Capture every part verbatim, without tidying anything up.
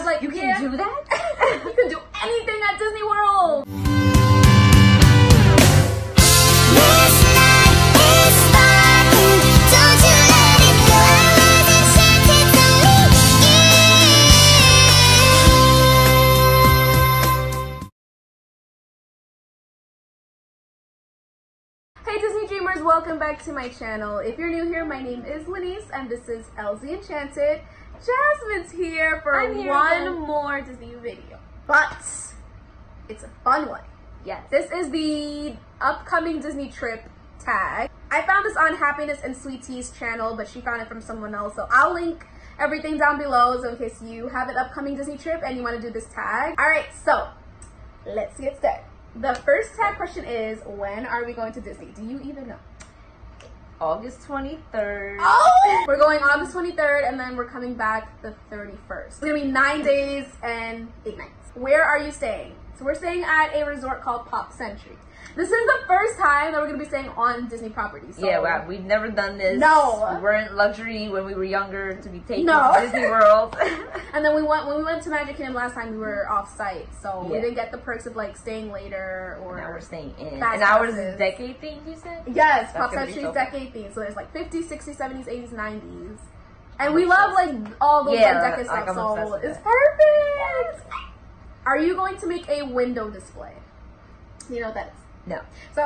like, you can yeah, do that? you can do anything at Disney World. Hey Disney Dreamers, welcome back to my channel. If you're new here, my name is Lanice and this is L Z Enchanted. Jasmine's here for here one again. more Disney video, but it's a fun one. Yes. This is the upcoming Disney trip tag. I found this on Happiness and Sweet Tea's channel, but she found it from someone else, so I'll link everything down below so in case you have an upcoming Disney trip and you want to do this tag. All right, so let's get started. The first tag question is, when are we going to Disney? Do you even know? August twenty-third. Oh! We're going August twenty-third and then we're coming back the thirty-first. It's gonna be nine days and eight nights. Where are you staying? So we're staying at a resort called Pop Century. This is the first time that we're gonna be staying on Disney property. So. Yeah, wow, we've never done this. No. We weren't luxury when we were younger to be taken No. to Disney World. And then we went when we went to Magic Kingdom last time, we were off site, so Yeah. we didn't get the perks of like staying later or. Now we're staying in. fast And ours passes. is decade themed, you said? Yes, That's Pop gonna be Century's so decade theme. So there's like fifties, sixties, seventies, eighties, nineties. And we love like all those Yeah, like decade like, stuff, I'm so obsessed with it's it. perfect. Are you going to make a window display? You know what that is? No. So,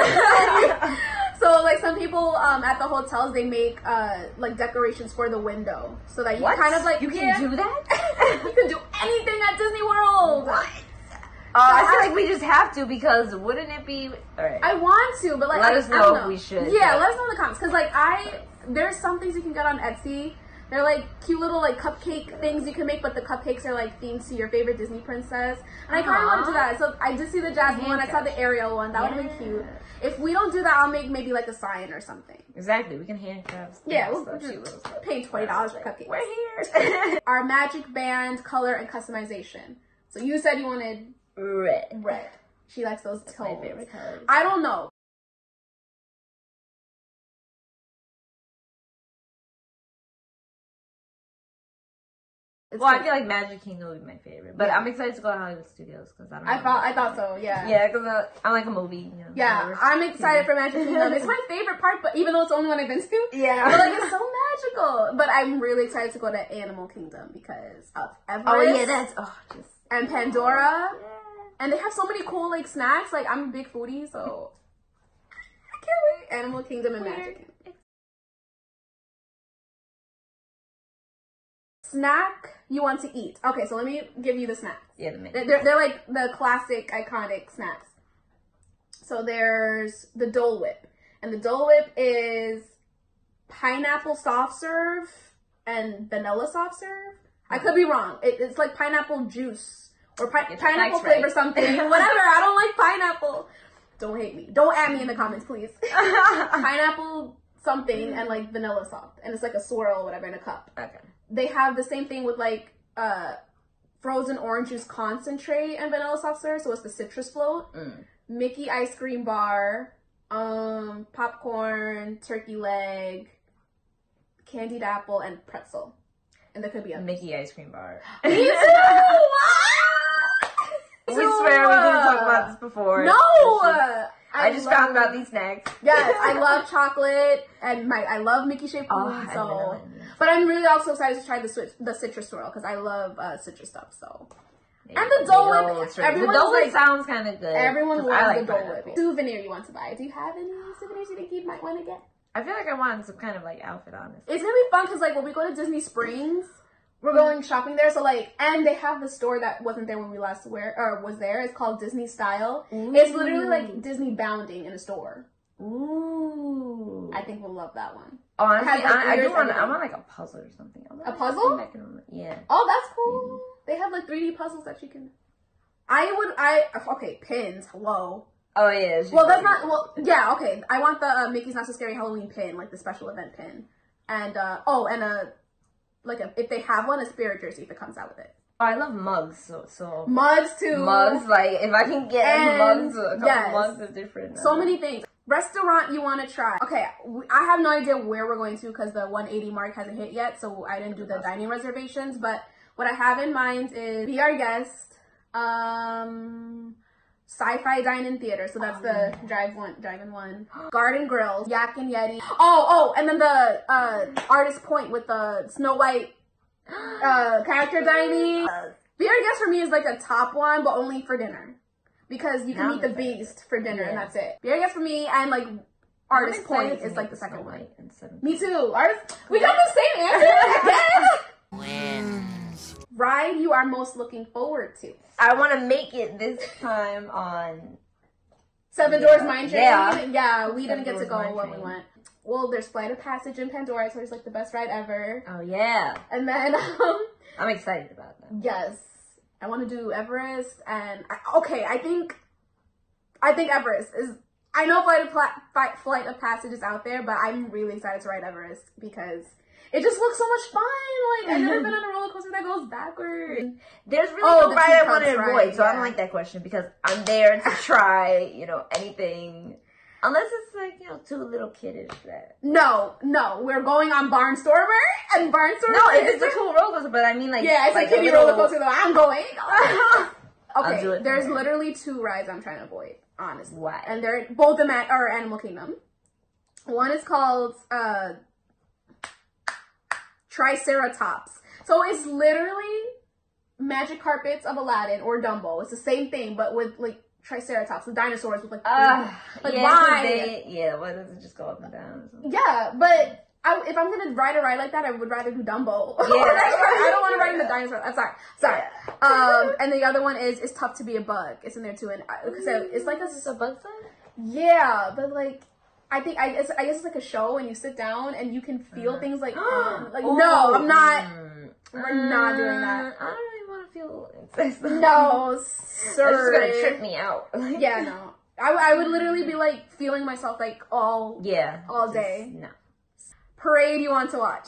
so like some people um, at the hotels, they make uh, like decorations for the window, so that you What? kind of like You can yeah, do that? you can do anything at Disney World. What? Uh, I feel like we just have to, because wouldn't it be... Alright. I want to, but like Let I, us I don't know know if we should. Yeah, let us know in the comments, because like I there's some things you can get on Etsy. They're like cute little like cupcake things you can make, but the cupcakes are like themed to your favorite Disney princess. And I kind of want to do that. So I did see the Jasmine one. I saw the Ariel one. That would have been cute. If we don't do that, I'll make maybe like a sign or something. Exactly. We can handcraft. Yeah, we'll stuff. just pay twenty dollars for cupcakes. We're here. Our magic band color and customization. So you said you wanted Red. red. She likes those That's my tones. favorite color. I don't know. It's Well, I good. feel like Magic Kingdom would be my favorite, but Yeah. I'm excited to go to Hollywood Studios because I don't. I know thought I much thought about so. Yeah. it. Yeah, because uh, I like a movie. You know, Yeah, whatever. I'm excited for Magic Kingdom. It's my favorite park, but even though it's the only one I've been to, Yeah. but like it's so magical. But I'm really excited to go to Animal Kingdom because of Everest. Oh yeah, that's oh just and Pandora, yeah. and they have so many cool like snacks. Like I'm a big foodie, so I can't wait. Animal Kingdom and Magic Kingdom. Snack you want to eat? Okay, so let me give you the snacks. Yeah, the They're, they're, they're like the classic, iconic snacks. So there's the Dole Whip. And the Dole Whip is pineapple soft serve and vanilla soft serve. I could be wrong. It, it's like pineapple juice or pi It's pineapple right. flavor something. Whatever. I don't like pineapple. Don't hate me. Don't add me in the comments, please. Pineapple something and like vanilla soft. And it's like a swirl or whatever in a cup. Okay. They have the same thing with like uh frozen orange juice concentrate and vanilla soft serve, so it's the citrus float. Mm. Mickey ice cream bar, um popcorn, turkey leg, candied apple, and pretzel. And there could be a Mickey ice cream bar. Me too! We swear we didn't talk about this before. No! I, I just love- found about these snacks. Yes, I love chocolate and my I love Mickey shaped food. Oh, I so, love it. but I'm really also excited to try the switch, the citrus swirl because I love uh, citrus stuff. So, Yeah, and the Dole Dole, Whip, it's right. The everyone's Dole Whip like, sounds kind of good. everyone 'cause loves I like the Dole pineapple. Whip. Souvenir you want to buy? Do you have any souvenirs you think you might want to get? I feel like I want some kind of like outfit on this. It's gonna be fun because like when we go to Disney Springs, we're going shopping there. So like, and they have the store that wasn't there when we last were or was there. It's called Disney Style. Ooh. It's literally like Disney bounding in a store. Ooh. I think we'll love that one. Honestly, It has, like, I, I do ears want. and I want like a puzzle or something. I want A puzzle? something I can remember. Yeah. Oh, that's cool. They have like three D puzzles that you can. I would. I okay. Pins. Hello. Oh yeah. she's Well, that's really not. good. Well, yeah. Okay. I want the uh, Mickey's Not So Scary Halloween pin, like the special event pin, and uh oh, and a like a if they have one, a Spirit jersey if it comes out with it. Oh, I love mugs. So so. Mugs too. Mugs, like if I can get And, mugs, a couple yes. mugs is different. So many things. Restaurant you want to try. Okay, we, I have no idea where we're going to because the one eighty mark hasn't hit yet, so I didn't do the dining reservations. But What I have in mind is Be Our Guest, um, Sci-Fi Dine-In Theater, so that's oh, the yeah. drive one, drive-in one. Garden Grills, Yak and Yeti. Oh, oh, and then the uh, Artist Point with the Snow White uh, character dining. Be Our Guest for me is like a top one, but only for dinner. Because you can meet the Beast for dinner, yeah. and that's it. Be Our Guest for me, and like Artist Point is like the second one. Me too. Artist, we got the same answer. Wins. Ride you are most looking forward to. I want to make it this time on Seven yeah. Doors Mine Train. Yeah, yeah we Seven didn't get to go when we went. Well, there's Flight of Passage in Pandora, so it's like the best ride ever. Oh yeah. And then um, I'm excited about that. Yes. I want to do Everest, and I, okay, I think, I think Everest is, I know Flight of, Pla Flight of Passage is out there, but I'm really excited to ride Everest because it just looks so much fun. Like, I've never been on a roller coaster that goes backwards. The's really oh, no ride I want to avoid, so yeah. I don't like that question because I'm there to try, you know, anything. Unless it's like, you know, too little kiddish that. No, no. We're going on Barnstormer and Barnstormer. No, it's a cool roller coaster, but I mean like. Yeah, it's like a kiddie little... roller coaster though. I'm going. Okay, do it there's literally two rides I'm trying to avoid, honestly. Why? And they're both in are Animal Kingdom. One is called uh, Triceratops. So it's literally Magic Carpets of Aladdin or Dumbo. It's the same thing, but with like Triceratops, the dinosaurs with like, uh, like yeah, why? They, yeah, why does it just go up and down? Yeah, but I, if I'm gonna ride a ride like that, I would rather do Dumbo. Yeah, I don't want to ride in the dinosaurs. I'm sorry, sorry. Yeah. Um, and the other one is it's tough to be a bug. It's in there too, and so it's like a, is this a bug sign? Yeah, but like I think I guess I guess it's like a show, and you sit down and you can feel uh, things like um, like oh, no, I'm not. Mm, we're uh, not doing that. I don't even want to feel it's no, sir. It's just gonna trip me out. Yeah, no. I, I would literally be like feeling myself like all yeah all just, day. No. Parade you want to watch?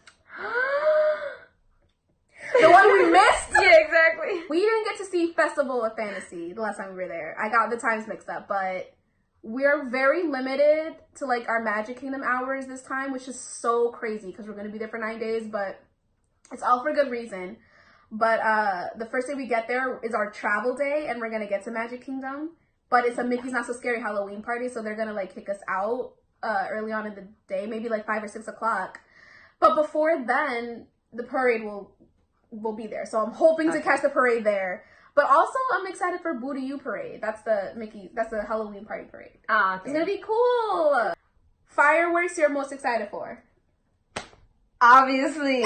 The one we missed? Yeah, exactly. We didn't get to see Festival of Fantasy the last time we were there. I got the times mixed up, but we're very limited to like our Magic Kingdom hours this time, which is so crazy because we're going to be there for nine days, but it's all for good reason. But uh, the first day we get there is our travel day, and we're going to get to Magic Kingdom, but it's a Mickey's Not So Scary Halloween party, so they're going to like kick us out uh, early on in the day, maybe like five or six o'clock. But before then, the parade will will be there. So I'm hoping okay. to catch the parade there. But also, I'm excited for Boo to You Parade. That's the Mickey, that's the Halloween party parade. Ah, okay. It's gonna be cool. Fireworks you're most excited for? Obviously.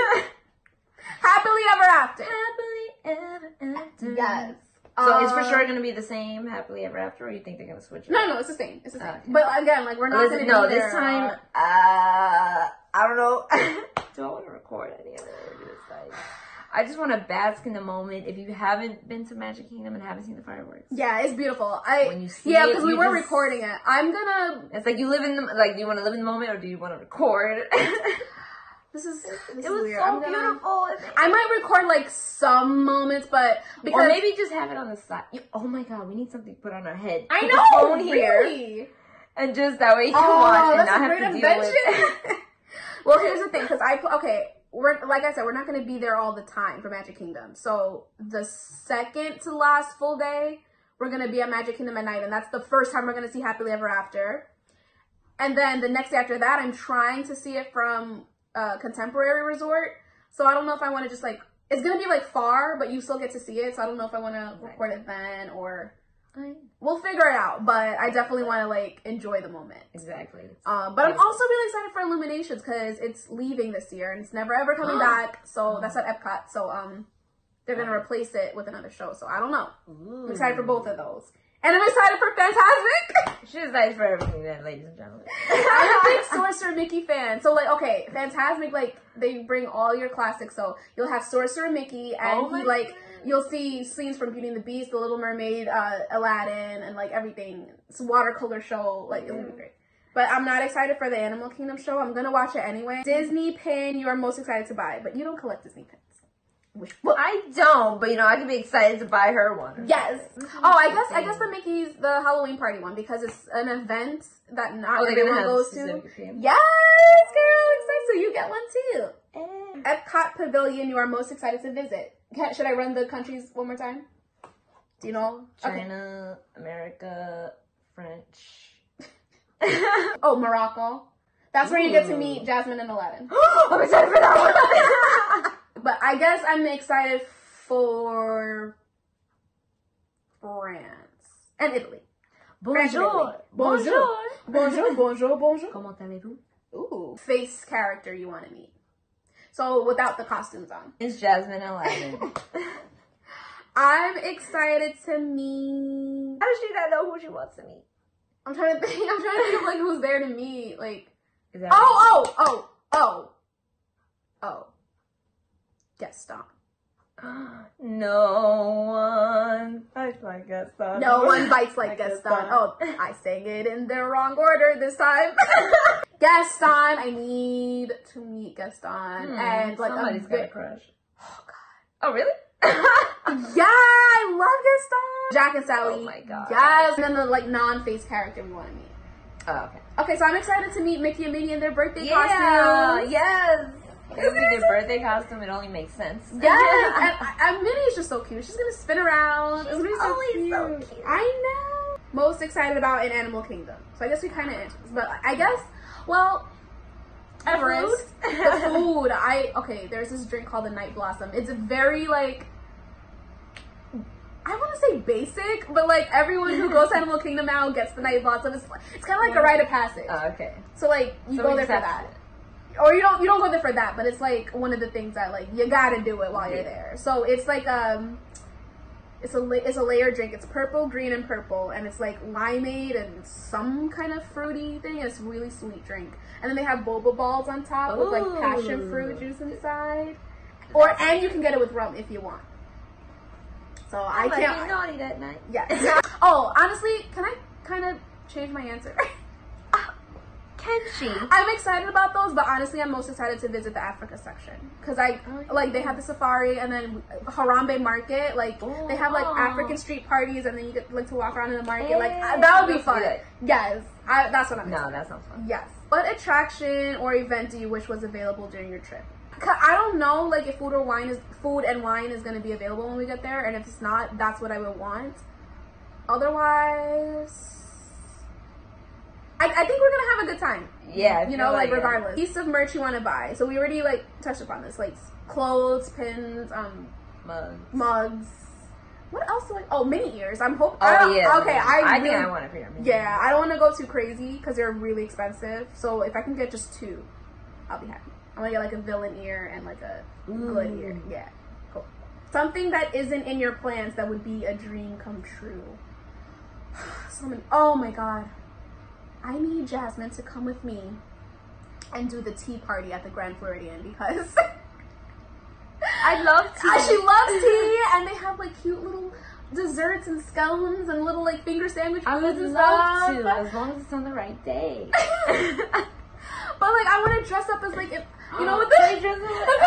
Happily Ever After. Happily Ever After. Yes. So um, it's for sure going to be the same Happily Ever After, or you think they're going to switch it? No, no, it's the same. It's the same. Okay. But again, like, we're not going to No, be this there, time, uh, uh, I don't know. Do I want to record any of it? Like, I just want to bask in the moment. If you haven't been to Magic Kingdom and haven't seen the fireworks. Yeah, it's beautiful. I when you see Yeah, it, because we were just, recording it. I'm gonna... It's like you live in the... Like, do you want to live in the moment or do you want to record? This is, this it is was weird. so I'm gonna, beautiful. I might record like some moments, but because or maybe just have it on the side. You, oh my god, we need something to put on our head. I put know, the phone really. Here, and just that way you can oh, watch and that's not a have great to invention. deal with. Well, here's the thing, because I okay, we're like I said, we're not going to be there all the time for Magic Kingdom. So the second to last full day, we're going to be at Magic Kingdom at night, and that's the first time we're going to see Happily Ever After. And then the next day after that, I'm trying to see it from Uh, Contemporary Resort, so I don't know if I want to just like it's gonna be like far, but you still get to see it. So I don't know if I want to record it then or we'll figure it out. But I definitely want to like enjoy the moment. Exactly. Um, but I'm also really excited for Illuminations because it's leaving this year and it's never ever coming back. So that's at Epcot. So um, they're gonna replace it with another show. So I don't know. Ooh. I'm excited for both of those. And I'm excited for Fantasmic. She's excited for everything then, ladies and gentlemen. I'm a big Sorcerer Mickey fan. So, like, okay, Fantasmic, like, they bring all your classics. So, you'll have Sorcerer Mickey, and oh he, like, God. You'll see scenes from Beauty and the Beast, The Little Mermaid, uh, Aladdin, and, like, everything. It's a watercolor show. Like, it's going to be great. But I'm not excited for the Animal Kingdom show. I'm going to watch it anyway. Disney pin you are most excited to buy, but you don't collect Disney pins. Which, well, I don't, but you know, I could be excited to buy her one. Yes. Oh, I guess I guess the Mickey's the Halloween party one because it's an event that not oh, everyone goes to. Yes, girl, excited. So you get one too. Epcot Pavilion you are most excited to visit. Can, should I run the countries one more time? Do you know? China, okay. America, French. Oh, Morocco. That's Ooh. Where you get to meet Jasmine and Aladdin. I'm excited for that one. But I guess I'm excited for France and Italy. Bonjour. Bonjour. Bonjour. Bonjour. Bonjour. Comment allez-vous? Ooh. Face character you want to meet. So without the costumes on. It's Jasmine and Aladdin. I'm excited to meet. How does she not know who she wants to meet? I'm trying to think. I'm trying to think of like who's there to meet. Like. Is that oh, oh, oh, oh, oh. Gaston. No one bites like Gaston. No one bites like, like Gaston. Gaston. Oh, I sang it in the wrong order this time. Gaston. I need to meet Gaston. Hmm, and like somebody's a got a crush. Oh God. Oh really? Yeah, I love Gaston. Jack and Sally. Oh my God. Yes. And then the like non-face character we want to meet. Oh, okay. Okay, so I'm excited to meet Mickey and Minnie in their birthday yeah, costumes. Yes. It'll be their birthday costume. It only makes sense. Yes. and, and Minnie's just so cute. She's gonna spin around. She's it's gonna be so cute. so cute. I know. Most excited about in Animal Kingdom. So I guess we kind of, but I guess, well, Everest. The food. I okay. There's this drink called the Night Blossom. It's a very like. I want to say basic, but like everyone who goes to Animal Kingdom now gets the Night Blossom. It's, it's kind of like a rite of passage. Oh, okay. So like you so go there for that, or you don't you don't go there for that, but it's like one of the things that like you gotta do it while yeah. you're there. So it's like um, it's a it's a layered drink. It's purple, green, and purple, and it's like limeade and some kind of fruity thing. It's a really sweet drink, and then they have boba balls on top Ooh. With like passion fruit juice inside, or and you can get it with rum if you want. So I, I can't. Be naughty that night. Yeah. Oh, honestly, can I kind of change my answer? uh, can she? I'm excited about those, but honestly, I'm most excited to visit the Africa section because I oh, yeah. like they have the safari and then Harambe Market. Like oh, they have like oh. African street parties, and then you get like to walk around in the market. Hey, like uh, that would be fun. Good. Yes, I, that's what I'm. No, that sounds fun. Yes. What attraction or event do you wish was available during your trip? I don't know, like if food or wine is food and wine is gonna be available when we get there, and if it's not, that's what I would want. Otherwise, I, I think we're gonna have a good time. Yeah, you know, like, like regardless. Yeah. Piece of merch you want to buy. So we already like touched upon this, like clothes, pins, um, mugs, mugs. What else do I? Oh, mini ears. I'm hoping. Oh yeah. Okay, I. I really, think I want a pair of mini Yeah, ears. I don't want to go too crazy because they're really expensive. So if I can get just two, I'll be happy. I'm gonna get like a villain ear and like a Ooh. Good ear. Yeah, cool. Something that isn't in your plans that would be a dream come true. Someone, oh my God. I need Jasmine to come with me and do the tea party at the Grand Floridian because I love tea. She loves tea, and they have like cute little desserts and scones and little like finger sandwich I would and love stuff. to, as long as it's on the right day. But like, I want to dress up as like, if, you know, what the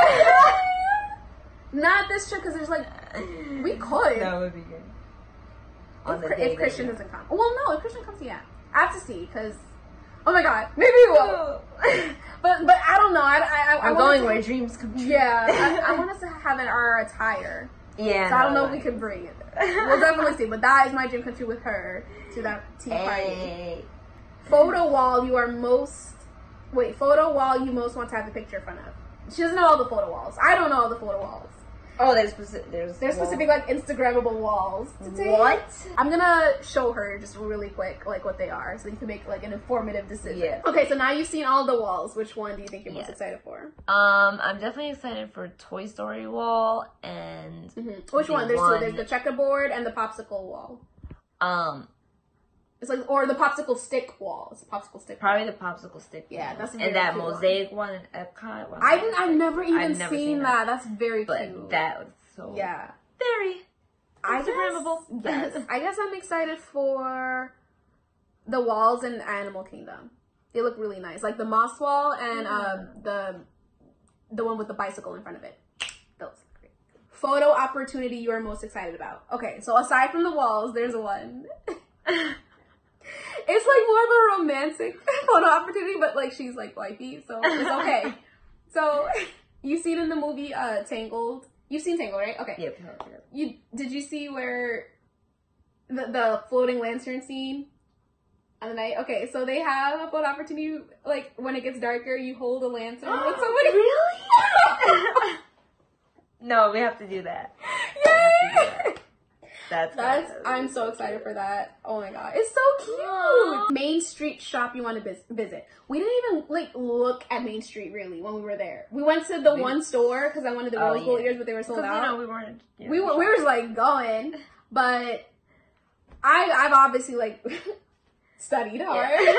not this trip because there's like, we could. That would be good. On if, the day if Christian doesn't come. Well, no, if Christian comes, yeah, I have to see because, oh my God, maybe we will. but but I don't know. I I, I I'm going to, where dreams come true. Yeah, I, I want us to have in our attire. Yeah. So I don't know if we can bring it. We'll definitely see. But that is my dream come true with her to that tea party. Hey. Photo wall you are most. Wait, photo wall you most want to have a picture in front of. She doesn't know all the photo walls. I don't know all the photo walls. Oh, there's specific. There's, there's specific like Instagrammable walls. To take. What? I'm gonna show her just really quick like what they are, so you can make like an informative decision. Yeah. Okay, so now you've seen all the walls. Which one do you think you're yes. most excited for? Um, I'm definitely excited for Toy Story wall and. Mm-hmm. Which one? There's one... two. There's the checkerboard and the popsicle wall. Um. It's like, or the popsicle stick wall. It's a popsicle stick Probably wall. the popsicle stick Yeah, wall. that's a and that cute mosaic one, one in Epcot. One I didn't. I've never even I've never seen, seen that. that. That's very but cute. That was so yeah, very Instagrammable. Yes, yes. I guess I'm excited for the walls in Animal Kingdom. They look really nice, like the moss wall and yeah. um, the the one with the bicycle in front of it. Those look great. Photo opportunity you are most excited about. Okay, so aside from the walls, there's one. It's like more of a romantic photo opportunity, but like she's like wifey, so it's okay. So You seen in the movie uh Tangled? You've seen Tangled, right? Okay. Yep. yep, yep. You did you see where the the floating lantern scene at the night? Okay, so they have a photo opportunity. Like when it gets darker, you hold a lantern with somebody. Really? No, we have to do that. Yay! That's That's that's I'm so excited for that. Oh my god, it's so cute. Aww. Main Street shop you want to vis- visit. We didn't even like look at Main Street really when we were there. We went to the we, one store because I wanted the rose gold oh, yeah. ears, but they were sold out. You know, we weren't. You know, we were we were like going, but I I've obviously like studied hard. Yeah.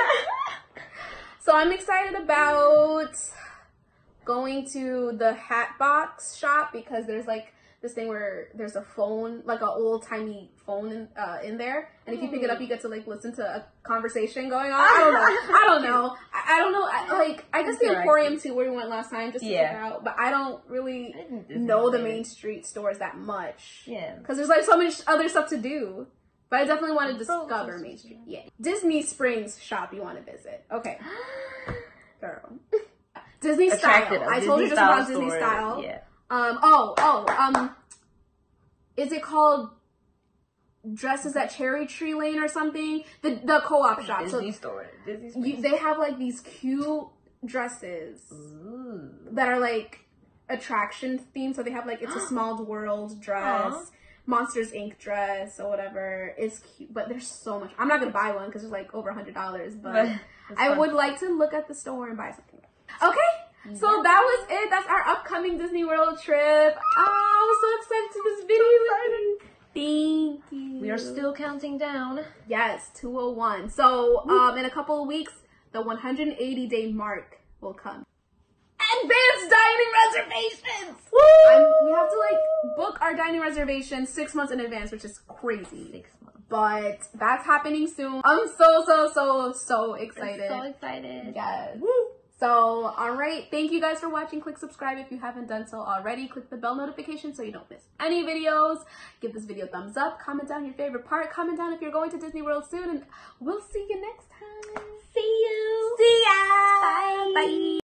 So I'm excited about going to the Hatbox shop because there's like this thing where there's a phone, like an old timey phone in, uh, in there, and if you pick it up, you get to like listen to a conversation going on. I don't know. I don't know. I, I don't know. I, like I guess the Emporium too, where we went last time, just to yeah. check it out. But I don't really know the Main Street stores that much. Yeah. Because there's like so much other stuff to do. But I definitely want to discover Main Street. Yeah. Disney Springs shop you want to visit. Okay. Girl. Disney Attracted style. I told you just about Disney style. Yeah. Um, oh, oh, um, is it called Dresses at Cherry Tree Lane or something? The the co-op shop. Disney so store. Disney you, they have like these cute dresses Ooh. that are like attraction themed. So they have like It's a Small World dress, Aww. Monsters Incorporated dress, or whatever. It's cute, but there's so much. I'm not gonna buy one because it's like over a hundred dollars, but I would like to look at the store and buy something. Okay, so that was it. That's our upcoming Disney World trip. Oh, I'm so excited to this video. Thank you. We are still counting down. Yes, two oh one. So um, in a couple of weeks, the one hundred eighty day mark will come. Advanced dining reservations. Woo! I'm, we have to like book our dining reservations six months in advance, which is crazy. Six months. But that's happening soon. I'm so, so, so, so excited. I'm so excited. Yes. Woo! So, all right. Thank you guys for watching. Click subscribe if you haven't done so already. Click the bell notification so you don't miss any videos. Give this video a thumbs up. Comment down your favorite part. Comment down if you're going to Disney World soon. And we'll see you next time. See you. See ya. Bye. Bye.